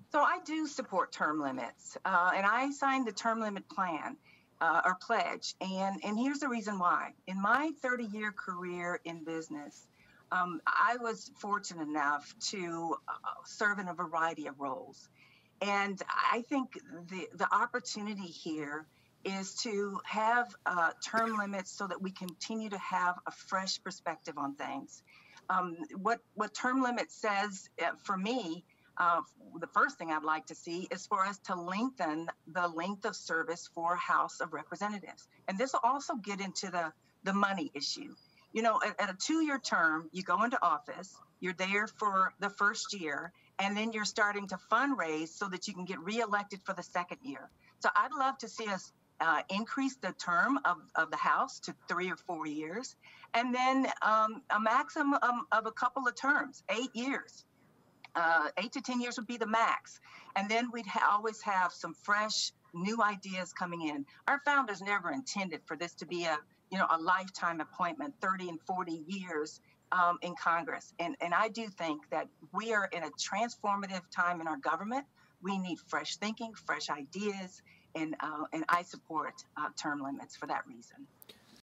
So I do support term limits, and I signed the term limit plan or pledge. And here's the reason why. In my 30-year career in business, I was fortunate enough to serve in a variety of roles. And I think the opportunity here is to have term limits so that we continue to have a fresh perspective on things. What term limit says for me, uh, the first thing I'd like to see is for us to lengthen the length of service for House of Representatives, and this will also get into the money issue. You know, at a 2-year term, you go into office, you're there for the first year, and then you're starting to fundraise so that you can get reelected for the second year. So I'd love to see us increase the term of the House to 3 or 4 years, and then a maximum of a couple of terms, 8 years. 8 to 10 years would be the max. And then we'd always have some fresh new ideas coming in. Our founders never intended for this to be a lifetime appointment, 30 and 40 years in Congress. And I do think that we are in a transformative time in our government. We need fresh thinking, fresh ideas, and I support term limits for that reason.